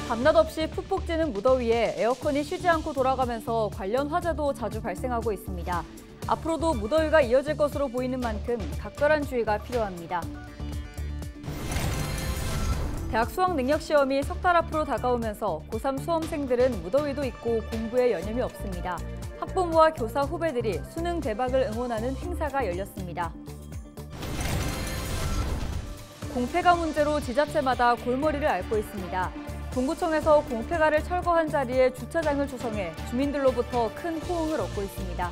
밤낮 없이 푹푹 찌는 무더위에 에어컨이 쉬지 않고 돌아가면서 관련 화재도 자주 발생하고 있습니다. 앞으로도 무더위가 이어질 것으로 보이는 만큼 각별한 주의가 필요합니다. 대학 수학능력시험이 석 달 앞으로 다가오면서 고3 수험생들은 무더위도 있고 공부에 여념이 없습니다. 학부모와 교사 후배들이 수능 대박을 응원하는 행사가 열렸습니다. 공폐가 문제로 지자체마다 골머리를 앓고 있습니다. 동구청에서 공폐가를 철거한 자리에 주차장을 조성해 주민들로부터 큰 호응을 얻고 있습니다.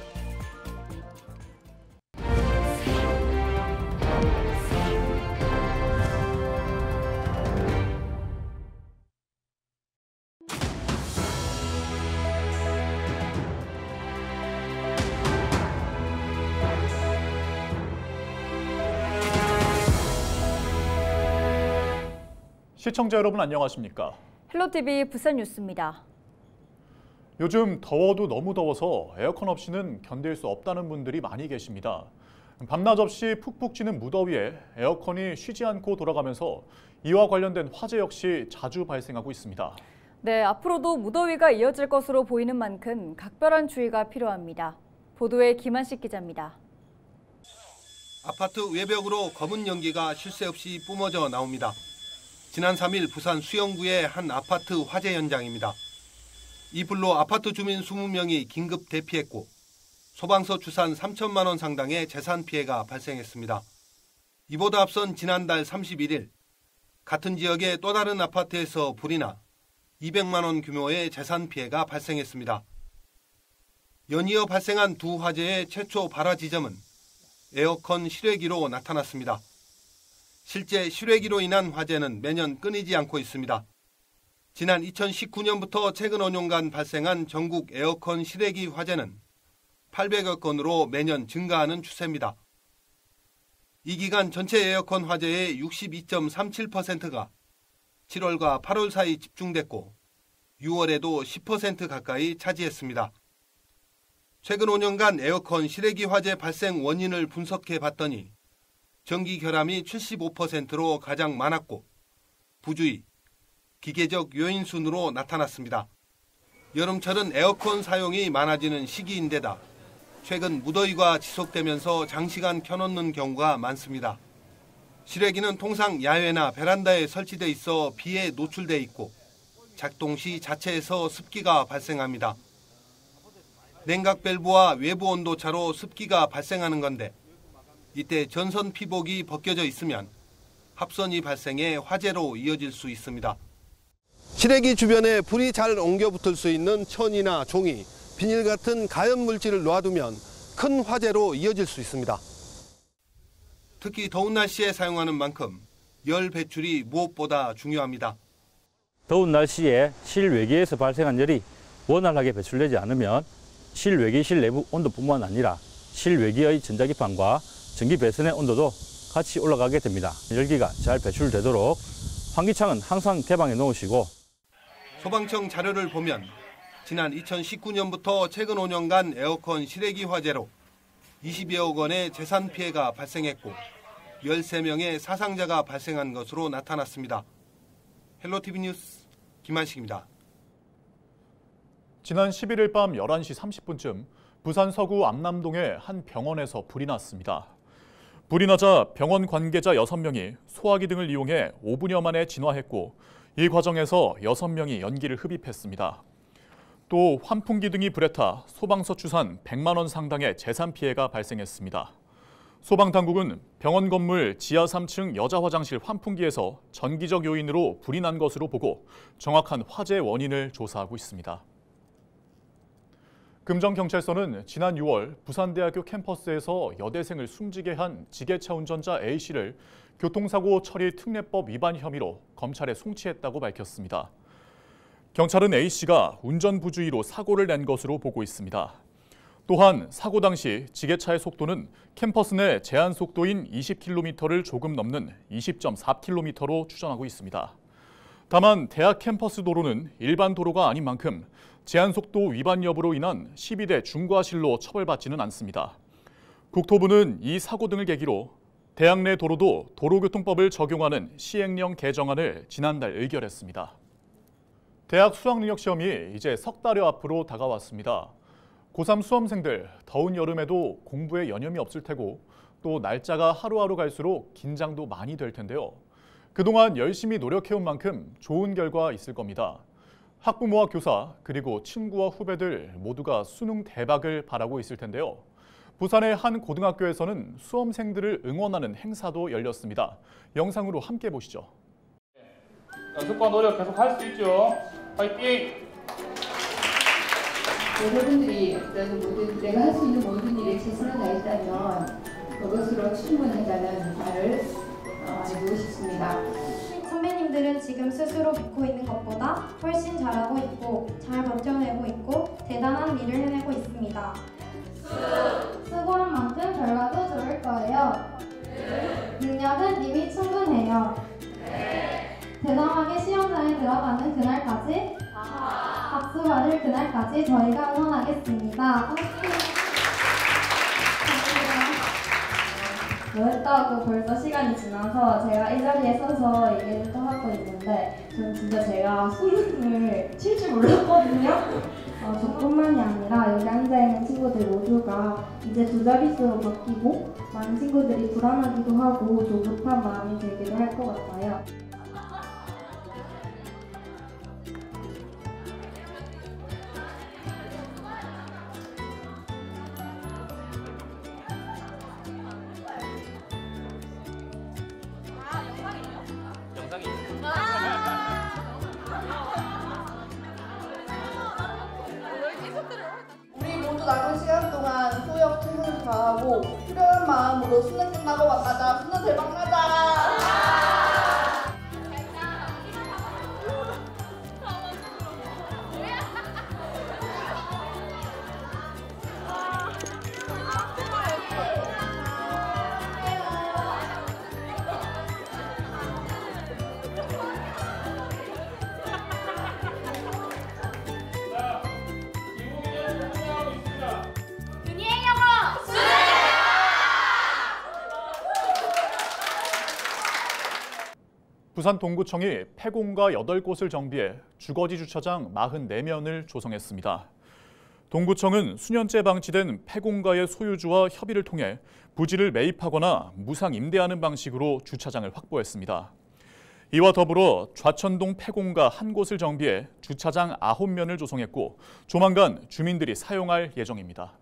시청자 여러분 안녕하십니까? 헬로티비 부산 뉴스입니다. 요즘 더워도 너무 더워서 에어컨 없이는 견딜 수 없다는 분들이 많이 계십니다. 밤낮 없이 푹푹 찌는 무더위에 에어컨이 쉬지 않고 돌아가면서 이와 관련된 화재 역시 자주 발생하고 있습니다. 네, 앞으로도 무더위가 이어질 것으로 보이는 만큼 각별한 주의가 필요합니다. 보도에 김한식 기자입니다. 아파트 외벽으로 검은 연기가 쉴 새 없이 뿜어져 나옵니다. 지난 3일 부산 수영구의 한 아파트 화재 현장입니다. 이 불로 아파트 주민 20명이 긴급 대피했고 소방서 추산 3천만 원 상당의 재산 피해가 발생했습니다. 이보다 앞선 지난달 31일 같은 지역의 또 다른 아파트에서 불이 나 200만 원 규모의 재산 피해가 발생했습니다. 연이어 발생한 두 화재의 최초 발화 지점은 에어컨 실외기로 나타났습니다. 실제 실외기로 인한 화재는 매년 끊이지 않고 있습니다. 지난 2019년부터 최근 5년간 발생한 전국 에어컨 실외기 화재는 800여 건으로 매년 증가하는 추세입니다. 이 기간 전체 에어컨 화재의 62.37%가 7월과 8월 사이 집중됐고 6월에도 10% 가까이 차지했습니다. 최근 5년간 에어컨 실외기 화재 발생 원인을 분석해 봤더니 전기 결함이 75%로 가장 많았고 부주의, 기계적 요인 순으로 나타났습니다. 여름철은 에어컨 사용이 많아지는 시기인데다 최근 무더위가 지속되면서 장시간 켜놓는 경우가 많습니다. 실외기는 통상 야외나 베란다에 설치돼 있어 비에 노출돼 있고 작동 시 자체에서 습기가 발생합니다. 냉각 밸브와 외부 온도 차로 습기가 발생하는 건데 이때 전선 피복이 벗겨져 있으면 합선이 발생해 화재로 이어질 수 있습니다. 실외기 주변에 불이 잘 옮겨 붙을 수 있는 천이나 종이, 비닐 같은 가연 물질을 놓아두면 큰 화재로 이어질 수 있습니다. 특히 더운 날씨에 사용하는 만큼 열 배출이 무엇보다 중요합니다. 더운 날씨에 실외기에서 발생한 열이 원활하게 배출되지 않으면 실외기 실내부 온도뿐만 아니라 실외기의 전자기판과 전기 배선의 온도도 같이 올라가게 됩니다. 열기가 잘 배출되도록 환기창은 항상 개방해 놓으시고 소방청 자료를 보면 지난 2019년부터 최근 5년간 에어컨 실외기 화재로 20여억 원의 재산 피해가 발생했고 13명의 사상자가 발생한 것으로 나타났습니다. 헬로티비 뉴스 김한식입니다. 지난 11일 밤 11시 30분쯤 부산 서구 암남동의 한 병원에서 불이 났습니다. 불이 나자 병원 관계자 6명이 소화기 등을 이용해 5분여 만에 진화했고 이 과정에서 6명이 연기를 흡입했습니다. 또 환풍기 등이 불에 타 소방서 추산 100만 원 상당의 재산 피해가 발생했습니다. 소방당국은 병원 건물 지하 3층 여자 화장실 환풍기에서 전기적 요인으로 불이 난 것으로 보고 정확한 화재 원인을 조사하고 있습니다. 금정경찰서는 지난 6월 부산대학교 캠퍼스에서 여대생을 숨지게 한 지게차 운전자 A씨를 교통사고 처리 특례법 위반 혐의로 검찰에 송치했다고 밝혔습니다. 경찰은 A씨가 운전 부주의로 사고를 낸 것으로 보고 있습니다. 또한 사고 당시 지게차의 속도는 캠퍼스 내 제한 속도인 20km를 조금 넘는 20.4km로 추정하고 있습니다. 다만 대학 캠퍼스 도로는 일반 도로가 아닌 만큼 제한속도 위반 여부로 인한 12대 중과실로 처벌받지는 않습니다. 국토부는 이 사고 등을 계기로 대학 내 도로도 도로교통법을 적용하는 시행령 개정안을 지난달 의결했습니다. 대학 수학능력시험이 이제 석 달여 앞으로 다가왔습니다. 고3 수험생들, 더운 여름에도 공부에 여념이 없을 테고 또 날짜가 하루하루 갈수록 긴장도 많이 될 텐데요. 그동안 열심히 노력해온 만큼 좋은 결과 있을 겁니다. 학부모와 교사, 그리고 친구와 후배들 모두가 수능 대박을 바라고 있을 텐데요. 부산의 한 고등학교에서는 수험생들을 응원하는 행사도 열렸습니다. 영상으로 함께 보시죠. 연습과 노력 계속 할 수 있죠. 화이팅! 여러분들이 내가 할 수 있는 모든 일에 최선을 다했다면 그것으로 충분하다는 말을 알고 싶습니다. 선배님들은 지금 스스로 믿고 있는 것보다 훨씬 잘하고 있고 잘 버텨내고 있고 대단한 일을 해내고 있습니다. 수고한 만큼 결과도 좋을 거예요. 능력은 이미 충분해요. 대담하게 시험장에 들어가는 그날까지 박수 받을 그날까지 저희가 응원하겠습니다. 뭐 했다고 벌써 시간이 지나서 제가 이 자리에 서서 얘기를 또 하고 있는데 저는 진짜 제가 수능을 칠 줄 몰랐거든요. 저뿐만이 아니라 여기 앉아있는 친구들 모두가 이제 두 자릿수로 바뀌고 많은 친구들이 불안하기도 하고 조급한 마음이 들기도 할 것 같아요. 우리 모두 남은 시간 동안 수영 최선을 다하고 후련한 마음으로 수능 끝나고 만나자. 수능 대박 나자. 부산 동구청이 폐공가 8곳을 정비해 주거지 주차장 44면을 조성했습니다. 동구청은 수년째 방치된 폐공가의 소유주와 협의를 통해 부지를 매입하거나 무상 임대하는 방식으로 주차장을 확보했습니다. 이와 더불어 좌천동 폐공가 1곳을 정비해 주차장 9면을 조성했고 조만간 주민들이 사용할 예정입니다.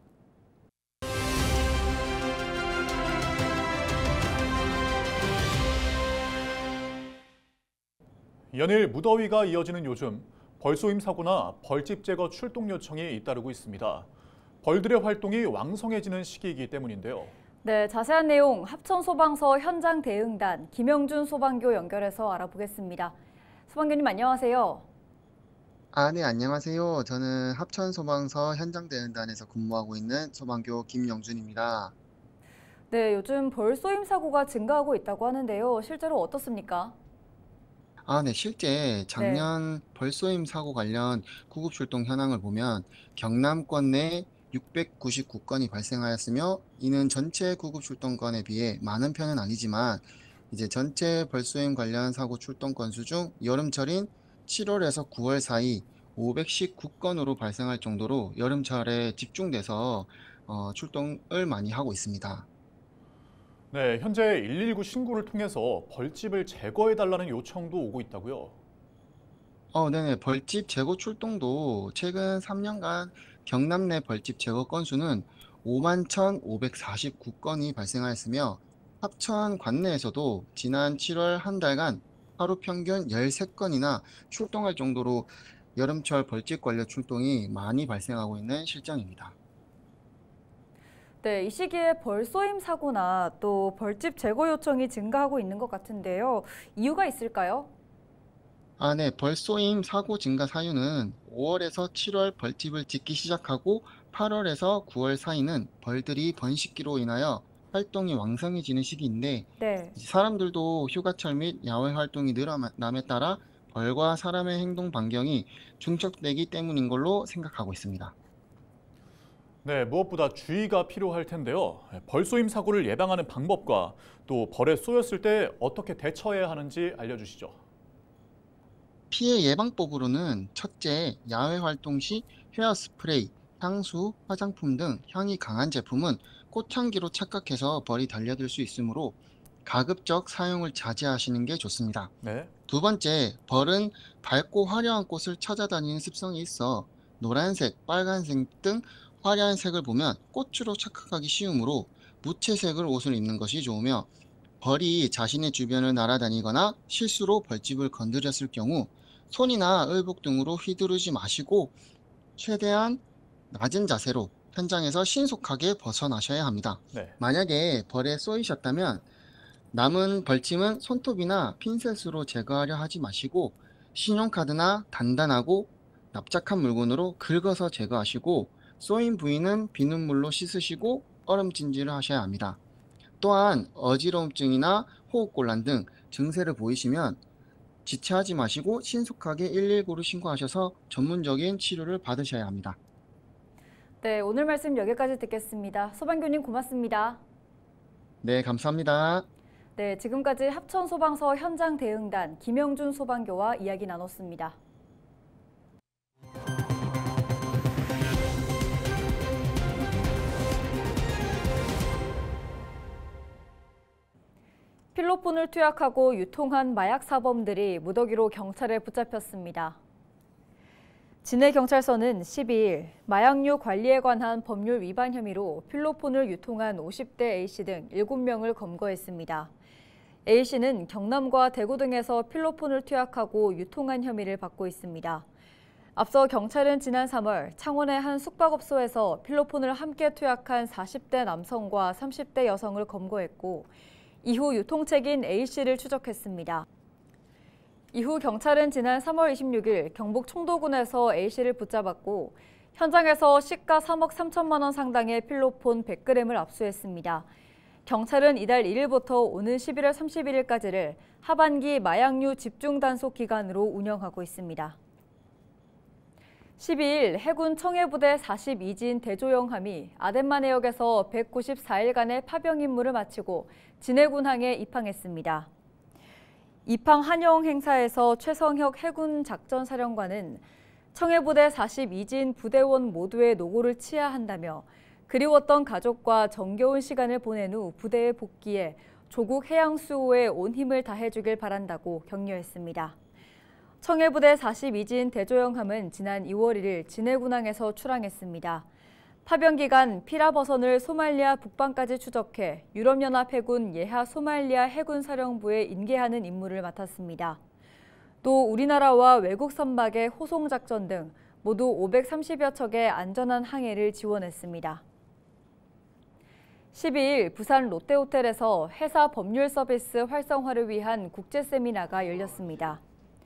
연일 무더위가 이어지는 요즘 벌쏘임 사고나 벌집 제거 출동 요청이 잇따르고 있습니다. 벌들의 활동이 왕성해지는 시기이기 때문인데요. 네, 자세한 내용 합천소방서 현장 대응단 김영준 소방교 연결해서 알아보겠습니다. 소방교님 안녕하세요. 네, 안녕하세요. 저는 합천소방서 현장 대응단에서 근무하고 있는 소방교 김영준입니다. 네, 요즘 벌쏘임 사고가 증가하고 있다고 하는데요. 실제로 어떻습니까? 네, 실제 작년 벌쏘임 사고 관련 구급출동 현황을 보면 경남권 내 699건이 발생하였으며 이는 전체 구급출동 건에 비해 많은 편은 아니지만 이제 전체 벌쏘임 관련 사고 출동 건수 중 여름철인 7월에서 9월 사이 519건으로 발생할 정도로 여름철에 집중돼서 출동을 많이 하고 있습니다. 네, 현재 119 신고를 통해서 벌집을 제거해달라는 요청도 오고 있다고요? 네네. 벌집 제거 출동도 최근 3년간 경남 내 벌집 제거 건수는 51,549건이 발생하였으며 합천 관내에서도 지난 7월 한 달간 하루 평균 13건이나 출동할 정도로 여름철 벌집 관련 출동이 많이 발생하고 있는 실정입니다. 네, 이 시기에 벌쏘임 사고나 또 벌집 제거 요청이 증가하고 있는 것 같은데요. 이유가 있을까요? 네. 벌쏘임 사고 증가 사유는 5월에서 7월 벌집을 짓기 시작하고 8월에서 9월 사이는 벌들이 번식기로 인하여 활동이 왕성해지는 시기인데 사람들도 휴가철 및 야외 활동이 늘어남에 따라 벌과 사람의 행동 반경이 중첩되기 때문인 걸로 생각하고 있습니다. 네, 무엇보다 주의가 필요할 텐데요. 벌쏘임 사고를 예방하는 방법과 또 벌에 쏘였을 때 어떻게 대처해야 하는지 알려주시죠. 피해 예방법으로는 첫째, 야외 활동 시 헤어스프레이, 향수, 화장품 등 향이 강한 제품은 꽃향기로 착각해서 벌이 달려들 수 있으므로 가급적 사용을 자제하시는 게 좋습니다. 네. 두 번째, 벌은 밝고 화려한 꽃을 찾아다니는 습성이 있어 노란색, 빨간색 등 화려한 색을 보면 꽃으로 착각하기 쉬우므로 무채색을 옷을 입는 것이 좋으며, 벌이 자신의 주변을 날아다니거나 실수로 벌집을 건드렸을 경우 손이나 의복 등으로 휘두르지 마시고 최대한 낮은 자세로 현장에서 신속하게 벗어나셔야 합니다. 네. 만약에 벌에 쏘이셨다면 남은 벌침은 손톱이나 핀셋으로 제거하려 하지 마시고 신용카드나 단단하고 납작한 물건으로 긁어서 제거하시고, 쏘인 부위는 비눗물로 씻으시고 얼음찜질을 하셔야 합니다. 또한 어지러움증이나 호흡곤란 등 증세를 보이시면 지체하지 마시고 신속하게 119로 신고하셔서 전문적인 치료를 받으셔야 합니다. 네, 오늘 말씀 여기까지 듣겠습니다. 소방교님 고맙습니다. 네, 감사합니다. 네, 지금까지 합천소방서 현장 대응단 김영준 소방교와 이야기 나눴습니다. 필로폰을 투약하고 유통한 마약 사범들이 무더기로 경찰에 붙잡혔습니다. 진해경찰서는 12일 마약류 관리에 관한 법률 위반 혐의로 필로폰을 유통한 50대 A씨 등 7명을 검거했습니다. A씨는 경남과 대구 등에서 필로폰을 투약하고 유통한 혐의를 받고 있습니다. 앞서 경찰은 지난 3월 창원의 한 숙박업소에서 필로폰을 함께 투약한 40대 남성과 30대 여성을 검거했고, 이후 유통책인 A씨를 추적했습니다. 이후 경찰은 지난 3월 26일 경북 청도군에서 A씨를 붙잡았고, 현장에서 시가 3억 3천만 원 상당의 필로폰 100g을 압수했습니다. 경찰은 이달 1일부터 오는 11월 31일까지를 하반기 마약류 집중 단속 기간으로 운영하고 있습니다. 12일 해군 청해부대 42진 대조영함이 아덴만 해역에서 194일간의 파병 임무를 마치고 진해군항에 입항했습니다. 입항 환영 행사에서 최성혁 해군 작전사령관은 청해부대 42진 부대원 모두의 노고를 치하한다며 그리웠던 가족과 정겨운 시간을 보낸 후 부대에 복귀해 조국 해양 수호에 온 힘을 다해주길 바란다고 격려했습니다. 청해부대 42진 대조영함은 지난 2월 1일 진해군항에서 출항했습니다. 파병 기간 피라버선을 소말리아 북방까지 추적해 유럽연합 해군 예하 소말리아 해군사령부에 인계하는 임무를 맡았습니다. 또 우리나라와 외국 선박의 호송작전 등 모두 530여 척의 안전한 항해를 지원했습니다. 12일 부산 롯데호텔에서 해사 법률 서비스 활성화를 위한 국제세미나가 열렸습니다.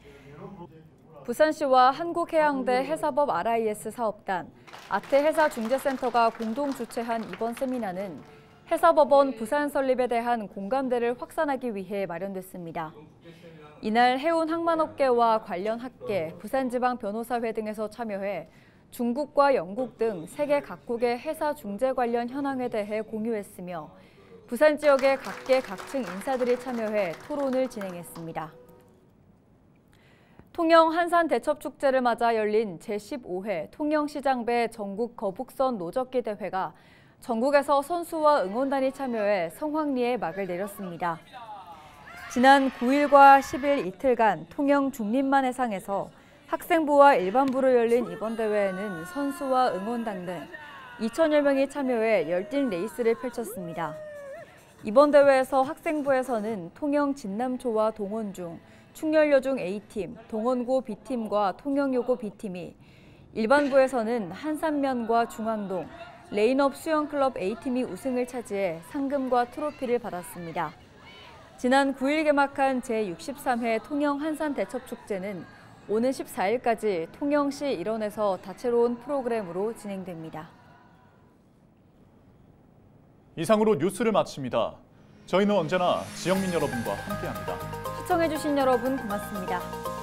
부산시와 한국해양대 해사법 RIS 사업단, 아태해사중재센터가 공동 주최한 이번 세미나는 해사법원 부산 설립에 대한 공감대를 확산하기 위해 마련됐습니다. 이날 해운 항만업계와 관련 학계, 부산지방변호사회 등에서 참여해 중국과 영국 등 세계 각국의 해사 중재 관련 현황에 대해 공유했으며, 부산 지역의 각계 각층 인사들이 참여해 토론을 진행했습니다. 통영 한산대첩축제를 맞아 열린 제15회 통영시장배 전국 거북선 노젓기 대회가 전국에서 선수와 응원단이 참여해 성황리에 막을 내렸습니다. 지난 9일과 10일 이틀간 통영 중림만해상에서 학생부와 일반부로 열린 이번 대회에는 선수와 응원단 등 2천여 명이 참여해 열띤 레이스를 펼쳤습니다. 이번 대회에서 학생부에서는 통영 진남초와 동원중, 충렬여중 A팀, 동원고 B팀과 통영여고 B팀이, 일반부에서는 한산면과 중앙동, 레인업 수영클럽 A팀이 우승을 차지해 상금과 트로피를 받았습니다. 지난 9일 개막한 제63회 통영 한산대첩축제는 오는 14일까지 통영시 일원에서 다채로운 프로그램으로 진행됩니다. 이상으로 뉴스를 마칩니다. 저희는 언제나 지역민 여러분과 함께합니다. 시청해주신 여러분 고맙습니다.